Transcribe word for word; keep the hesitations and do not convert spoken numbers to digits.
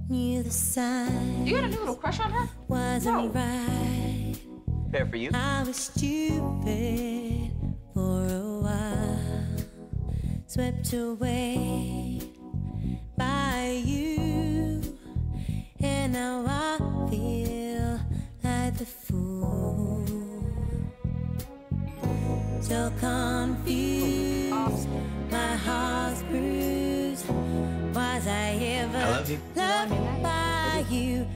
Knew the sign. You got a new little crush on her? Wasn't No. right. Fair for you. I was stupid for a while, swept away by you, and now I feel like the fool. So confused, my heart's bruised. Was I ever I love you. loved by you?